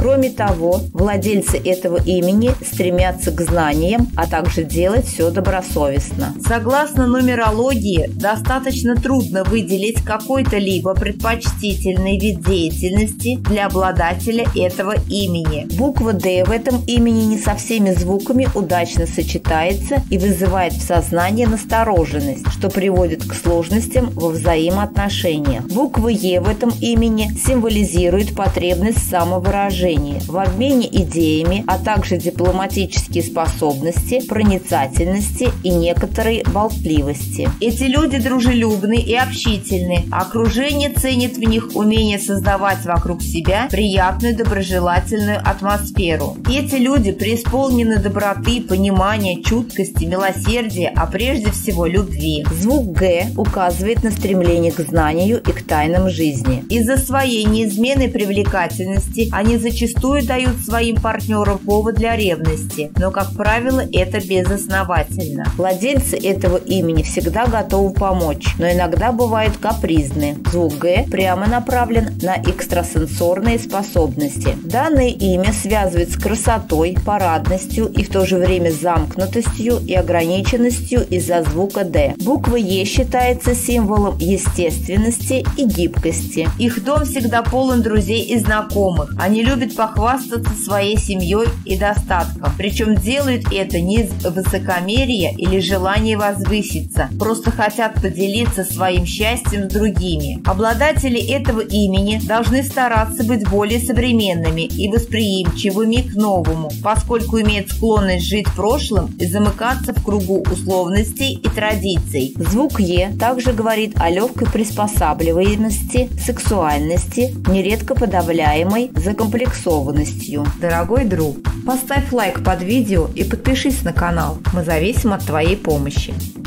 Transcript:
Кроме того, владельцы этого имени стремятся к знаниям, а также делать все добросовестно. Согласно нумерологии, достаточно трудно выделить какой-то либо предпочтительный вид деятельности для обладателя этого имени. Буква «Д» в этом имени не со всеми звуками удачно сочетается и вызывает в сознании настороженность, что приводит к сложностям во взаимоотношениях. Буква «Е» в этом имени символизирует потребность в самовыражении, в обмене идеями, а также дипломатические способности, проницательности и некоторой болтливости. Эти люди дружелюбны и общительны, а окружение ценит в них умение создавать вокруг себя приятную доброжелательную атмосферу. Эти люди преисполнены доброты, понимания, чуткости, милосердия, а прежде всего любви. Звук «Г» указывает на стремление к знанию и к тайнам жизни. Из-за своей неизменной привлекательности они зачастую дают своим партнерам повод для ревности, но, как правило, это безосновательно. Владельцы этого имени всегда готовы помочь, но иногда бывают капризны. Звук «Г» прямо направлен на экстрасенсорные способности. Данное имя связывает с красотой, парадностью и в то же время замкнутостью и ограниченностью из-за звука «Д». Буква «Е» считается символом естественности и гибкости. Их дом всегда полон друзей и знакомых. Они любят похвастаться своей семьей и достатком. Причем делают это не из высокомерия или желания возвыситься, просто хотят поделиться своим счастьем с другими. Обладатели этого имени должны стараться быть более современными и восприимчивыми к новому, поскольку имеют склонность жить прошлым и замыкаться в кругу условностей и традиций. Звук «Е» также говорит о легкой приспосабливаемости, сексуальности, нередко подавляемой закомплексованностью. Дорогой друг, поставь лайк под видео и подпишись на канал. Мы зависим от твоей помощи.